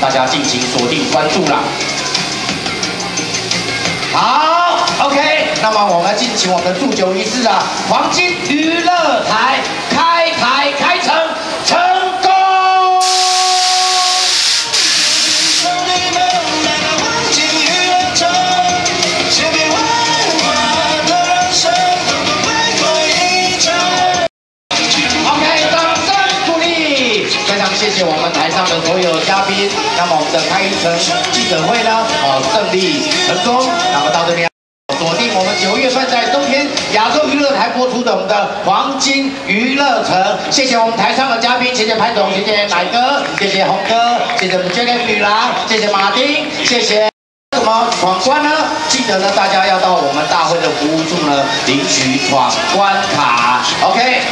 大家敬请锁定关注啦。好 ，OK， 那么我们进行我们的祝酒仪式啊，黄金娱乐台开台开成成功。 谢谢我们台上的所有嘉宾，那么我们的开城记者会呢，胜利成功。那么到这边锁定我们9月份在中天亚洲娱乐台播出的我们的黄金娱乐城。谢谢我们台上的嘉宾，谢谢潘总，谢谢乃哥，谢谢洪哥，谢谢我们 JF 女郎，谢谢马丁，谢谢。 什么闯关呢？记得呢，大家要到我们大会的服务处呢领取闯关卡。OK。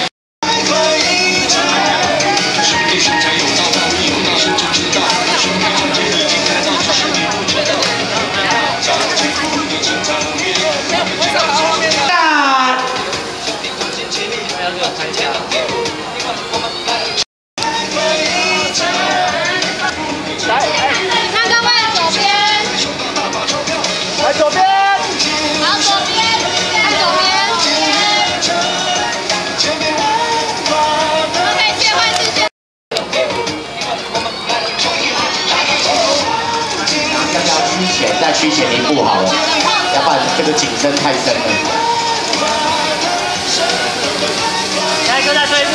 左边，好，左边，看左边。OK， 切换视线。要趋前，再趋前一步好了，要不然这个景深太深了。来，哥再吹。